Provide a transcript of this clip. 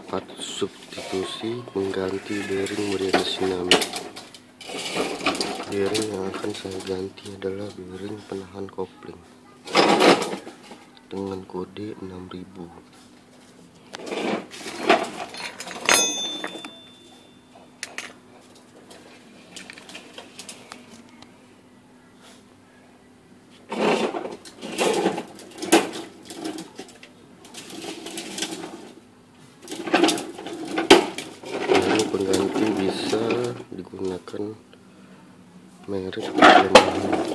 part substitusi mengganti bearing model Tsunami. Bearing yang akan saya ganti adalah bearing penahan kopling dengan kode 6000. Pengganti bisa digunakan merek yang